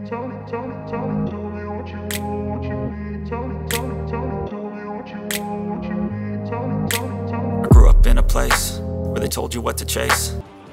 I grew up in a place where they told you what to chase.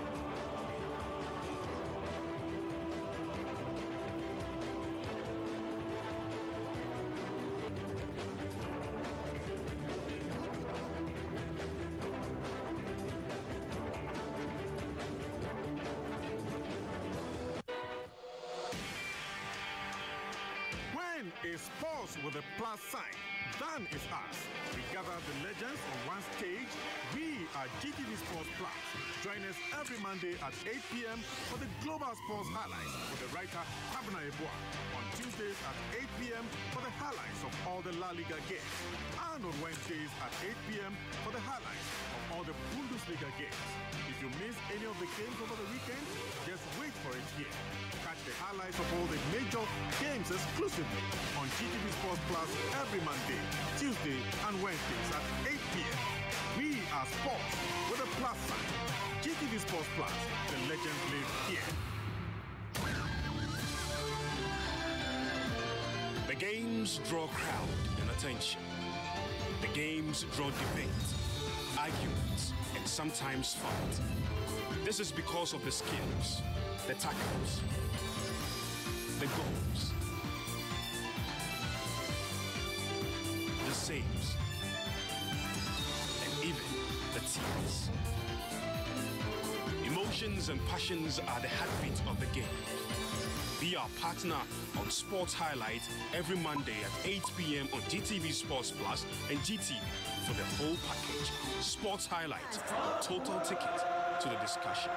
When is sports with a plus sign? Then is us. We gather the legends on one stage. We are GTV Sports Plus. Join us every Monday at 8 p.m. for the Global Sports Highlights with the writer Habna Ebua. On Tuesdays at 8 p.m. for the highlights of all the La Liga games. And on Wednesdays at 8 p.m. for the highlights of all the Bundesliga games. If you miss any of the games over the weekend, just wait for it here. Catch the highlights of all the major games exclusively on GTV Sports Plus every Monday, Tuesday, and Wednesdays at 8 p.m. We are sports with a plus sign. GTV Sports Plus, the legends live here. The games draw crowd and attention. The games draw debate, arguments, and sometimes fight. This is because of the skills, the tackles, the goals, the saves, and even the tears. Emotions and passions are the heartbeat of the game. Be our partner on Sports Highlights every Monday at 8 p.m. on GTV Sports Plus and GTV for the whole package. Sports Highlights, total ticket to the discussion.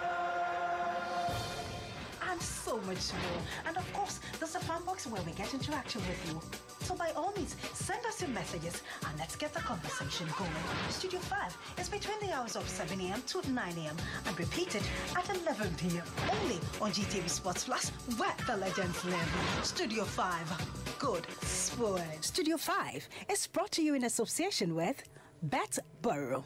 And so much more. And of course, there's a fan box where we get interaction with you. So by all means, send us your messages and let's get the conversation going. Studio 5 is between the hours of 7 a.m. to 9 a.m. and repeated at 11 p.m. Only on GTV Sports Plus, where the legends live. Studio 5, good sport. Studio 5 is brought to you in association with BetBorough.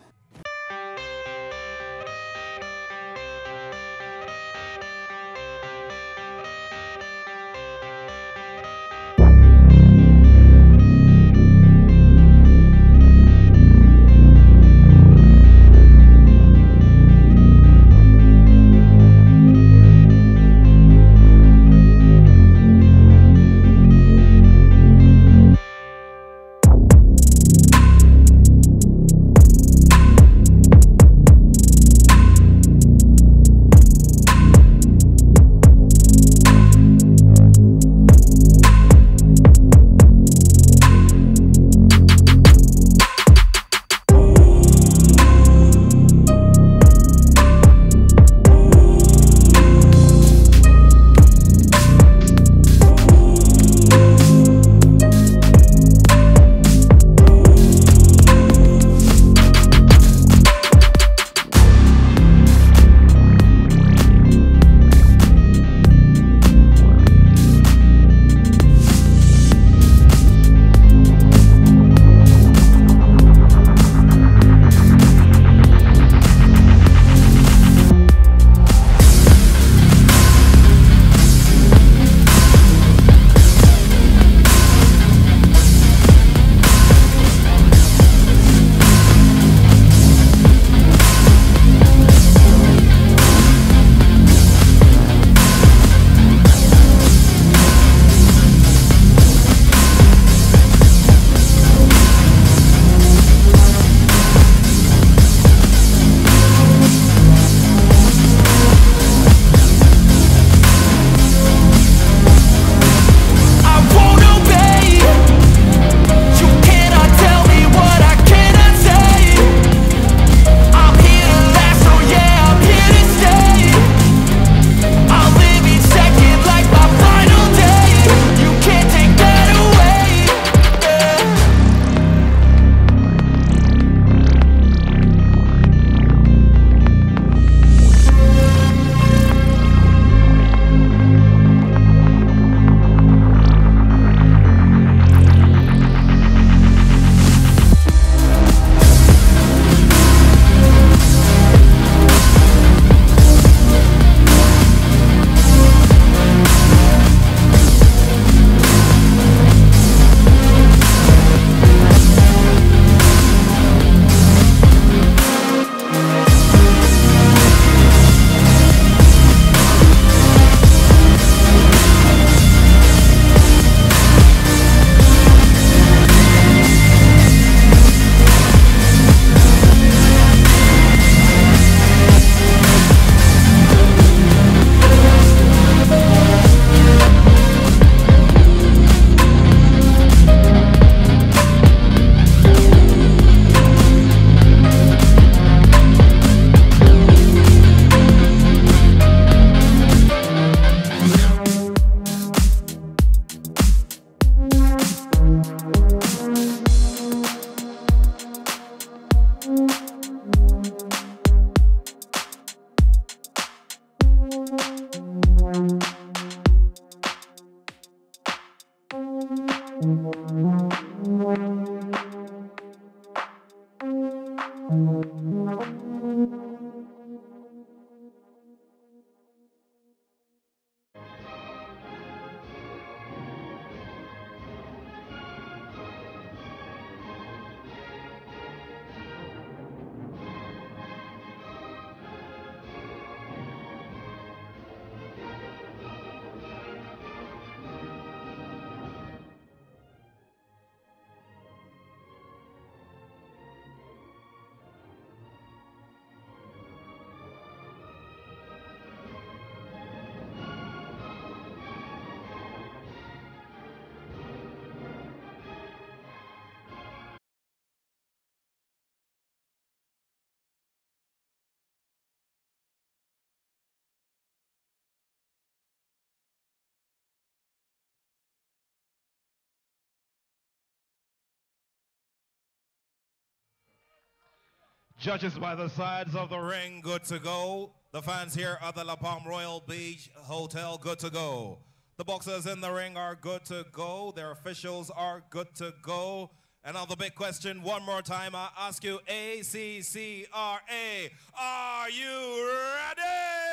Judges by the sides of the ring, good to go. The fans here at the La Palm Royal Beach Hotel, good to go. The boxers in the ring are good to go. Their officials are good to go. And now the big question, one more time, I ask you, ACCRA, are you ready?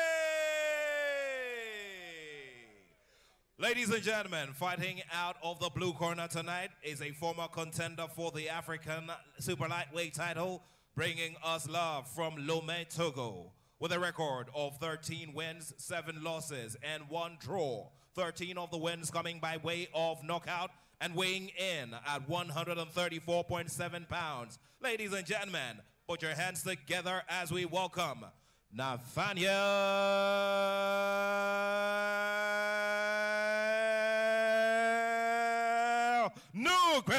Ladies and gentlemen, fighting out of the blue corner tonight is a former contender for the African super lightweight title, bringing us love from Lomé, Togo, with a record of 13 wins, 7 losses, and 1 draw. 13 of the wins coming by way of knockout, and weighing in at 134.7 pounds. Ladies and gentlemen, put your hands together as we welcome Nathaniel Nugbe.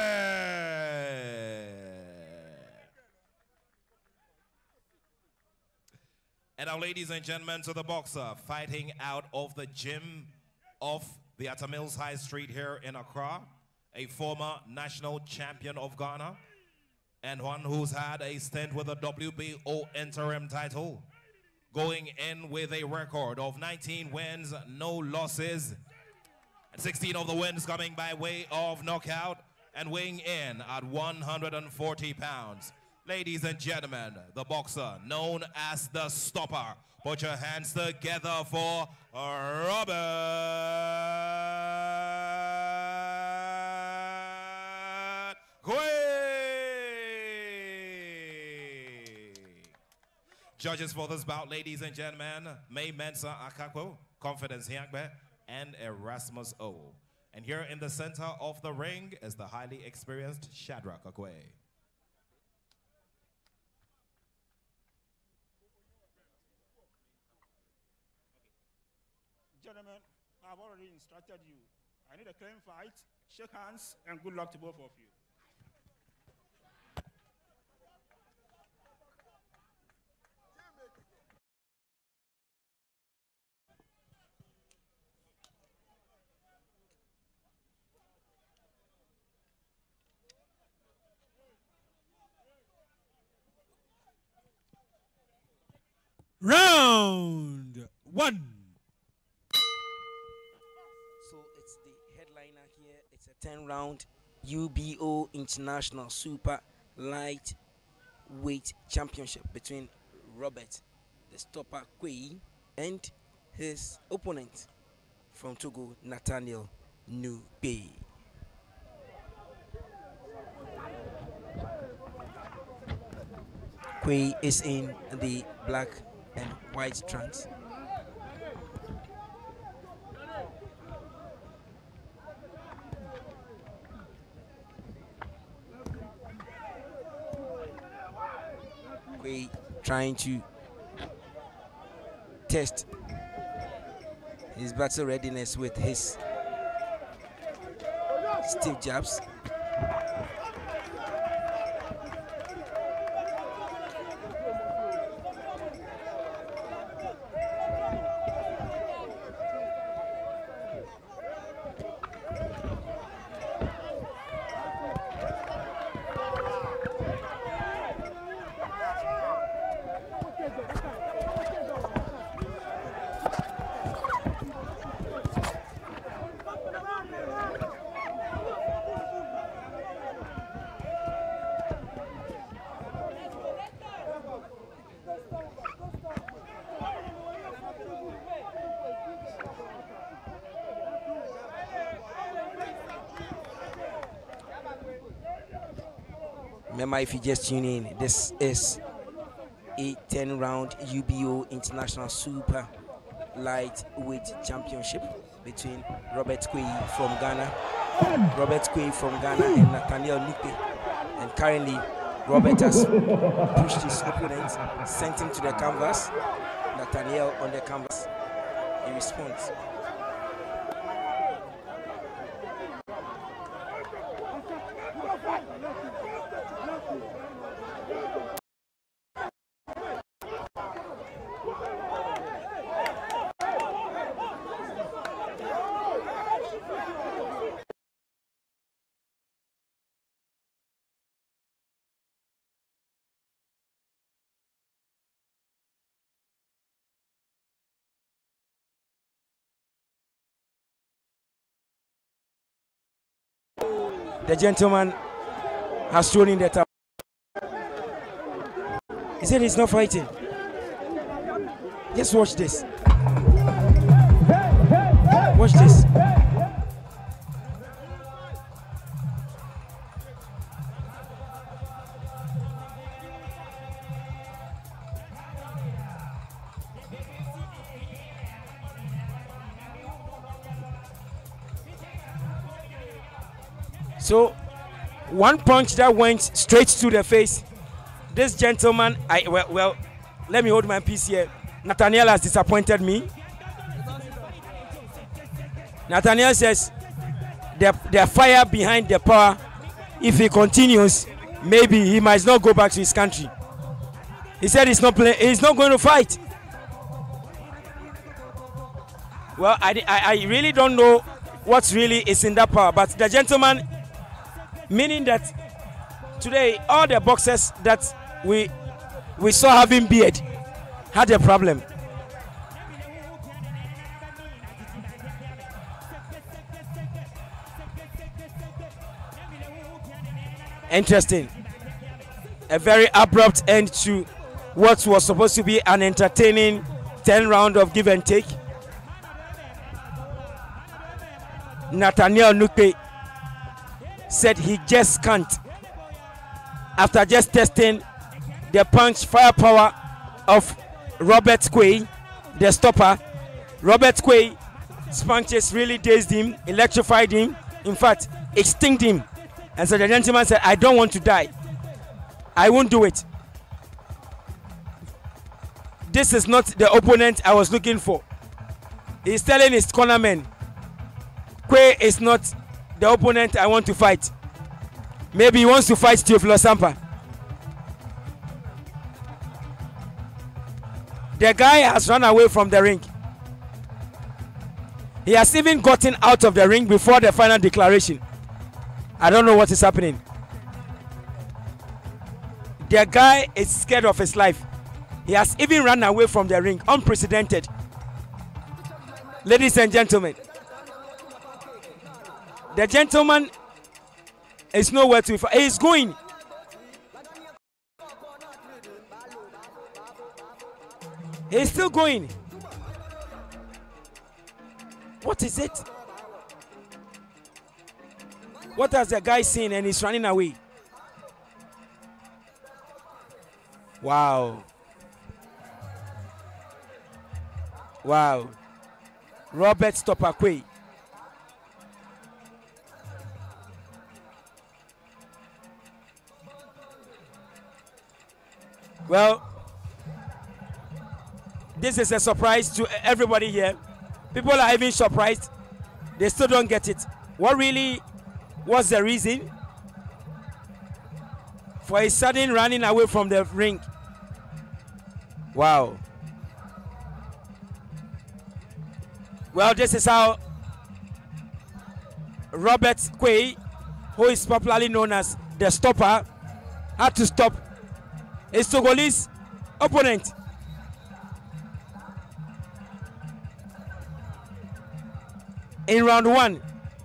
And now, ladies and gentlemen, to the boxer fighting out of the gym of the Atta Mills High Street here in Accra, a former national champion of Ghana, and one who's had a stint with the WBO interim title, going in with a record of 19 wins, no losses, and 16 of the wins coming by way of knockout, and weighing in at 140 pounds. Ladies and gentlemen, the boxer known as the Stopper. Put your hands together for Robert Quay. Judges for this bout, ladies and gentlemen, May Mensah Akakpo, Confidence Hiangbe, and Erasmus O. And here in the center of the ring is the highly experienced Shadrach Akwe. Gentlemen, I've already instructed you. I need a clean fight, shake hands, and good luck to both of you. Round 1. So it's the headliner here. It's a 10-round UBO International Super Lightweight Championship between Robert the Stopper Quay and his opponent from Togo, Nathaniel Nugbe. Quay is in the black and white trunks. Quay trying to test his battle readiness with his stiff jabs. Remember, if you just tune in, this is a 10-round UBO International Super Lightweight Championship between Robert Quay from Ghana, and Nathaniel Nugbe. And currently, Robert has pushed his opponent, sent him to the canvas. Nathaniel on the canvas. He responds. The gentleman has thrown in the towel. He said he's not fighting. Just watch this. Watch this. So, one punch that went straight to the face. This gentleman, well, let me hold my peace here. Nathaniel has disappointed me. Nathaniel says the fire behind the power, if he continues, maybe he might not go back to his country. He said he's not going to fight. Well, I really don't know what really is in that power, but the gentleman, meaning that today all the boxers that we saw having beard had a problem. Interesting. A very abrupt end to what was supposed to be an entertaining 10 round of give and take. Nathaniel Nukpe said he just can't. After just testing the punch firepower of Robert Quay, the stopper, Robert Quay's punches really dazed him, electrified him, in fact, extinct him. And so the gentleman said, I don't want to die. I won't do it. This is not the opponent I was looking for. He's telling his cornermen, Quay is not the opponent I want to fight. Maybe he wants to fight Teofilo Sampa. The guy has run away from the ring. He has even gotten out of the ring before the final declaration. I don't know what is happening. The guy is scared of his life. He has even run away from the ring. Unprecedented. Ladies and gentlemen, the gentleman is nowhere to fight. He's going. He's still going. What is it? What has the guy seen and he's running away? Wow. Wow. Robert Stopper Quay. Well, this is a surprise to everybody here. People are even surprised. They still don't get it. What really was the reason for a sudden running away from the ring? Wow. Well, this is how Robert Quay, who is popularly known as the Stopper, had to stop his Togolese opponent. In round one.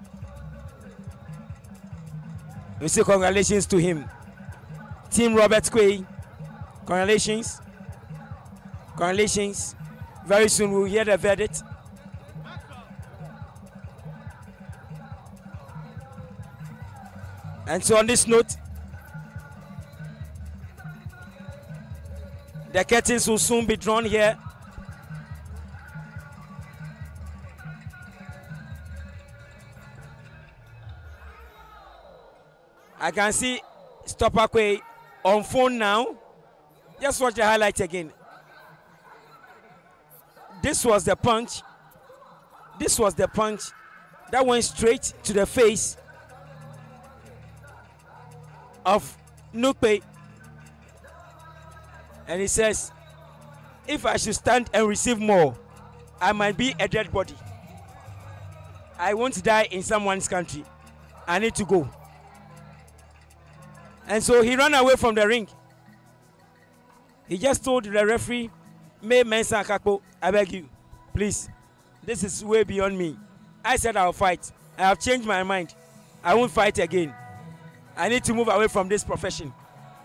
We say congratulations to him. Team Robert Quay, congratulations. Congratulations. Very soon we'll hear the verdict. And so on this note, the curtains will soon be drawn here. I can see Stopper Quay on phone now. Just watch the highlights again. This was the punch. This was the punch that went straight to the face of Nukpe. And he says, if I should stand and receive more, I might be a dead body. I won't die in someone's country. I need to go. And so he ran away from the ring. He just told the referee, May Mensah Kakpo, I beg you, please, this is way beyond me. I said I'll fight. I have changed my mind. I won't fight again. I need to move away from this profession.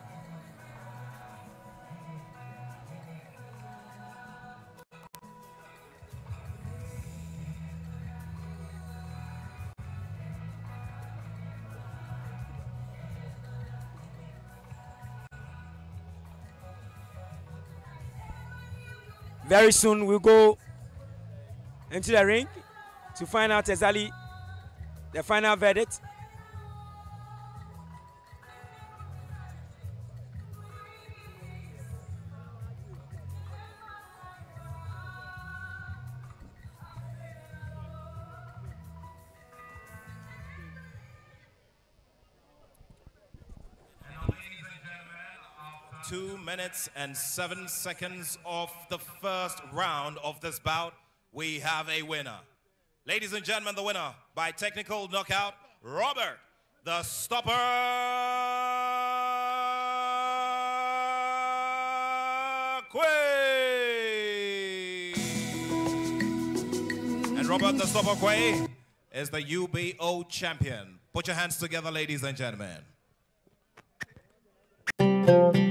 Very soon we'll go into the ring to find out exactly the final verdict. And ladies and gentlemen, after 2 minutes and 7 seconds of the first round of this bout, we have a winner. Ladies and gentlemen, the winner by technical knockout, Robert the Stopper Quay. And Robert the Stopper Quay is the UBO champion. Put your hands together, ladies and gentlemen.